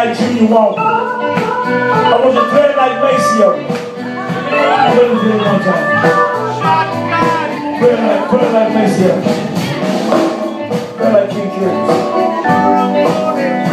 like Junior Walker. I want you to play it like Maceo. Play it one time. Play it like Maceo. Play it like King Kid.